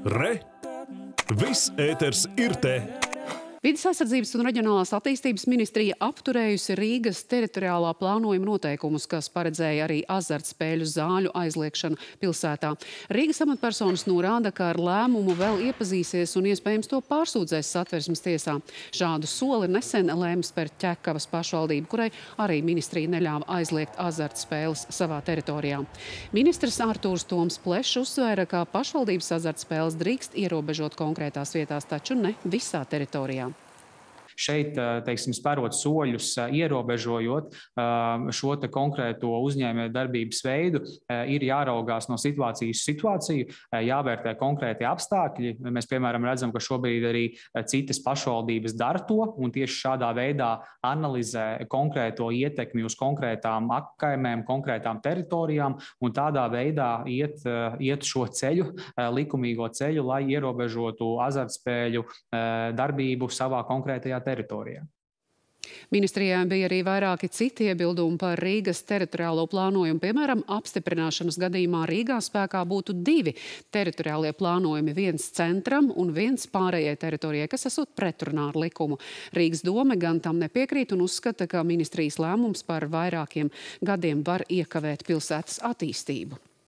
Re! Viss ēters ir te! Vides aizsardzības un reģionālās attīstības ministrija apturējusi Rīgas teritoriālā plānojuma noteikumus, kas paredzēja arī azartspēļu zāļu aizliekšanu pilsētā. Rīgas amatpersonas norāda, ka ar lēmumu vēl iepazīsies un iespējams to pārsūdzēs Satversmes tiesā. Šādu soli nesen lēma spērt Ķekavas pašvaldība, kurai arī ministrija neļāva aizliegt azartspēles savā teritorijā. Ministrs Artūrs Toms Plešs uzsvēra, ka pašvaldības azartspēles drīkst ierobežot konkrētās vietās, taču ne visā teritorijā. Šeit, teiksim, spērot soļus, ierobežojot šo konkrēto uzņēmēju darbības veidu, ir jāraugās no situācijas situāciju, jāvērtē konkrēti apstākļi. Mēs, piemēram, redzam, ka šobrīd arī citas pašvaldības dara to, un tieši šādā veidā analizē konkrēto ietekmi uz konkrētām apkaimēm, konkrētām teritorijām, un tādā veidā iet šo ceļu, likumīgo ceļu, lai ierobežotu azartspēļu darbību savā konkrētajā teritorijā. Ministrijai bija arī vairāki citi iebildumi par Rīgas teritoriālo plānojumu. Piemēram, apstiprināšanas gadījumā Rīgā spēkā būtu 2 teritoriālie plānojumi, viens centram un viens pārējai teritorijai, kas esot pretrunā ar likumu. Rīgas dome gan tam nepiekrīt un uzskata, ka ministrijas lēmums par vairākiem gadiem var iekavēt pilsētas attīstību.